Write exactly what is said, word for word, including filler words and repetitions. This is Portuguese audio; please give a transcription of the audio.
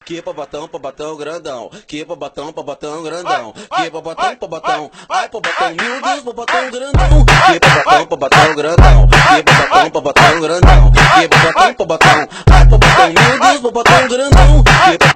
Que pobotão, pobotão grandão. Que pobotão, pobotão grandão. Que pobotão, pobotão. Ai, pobotão, meu Deus, pobotão grandão. Que pobotão, pobotão grandão. Que pobotão, pobotão grandão. Que pobotão, pobotão. Ai, pobotão, meu Deus, pobotão grandão.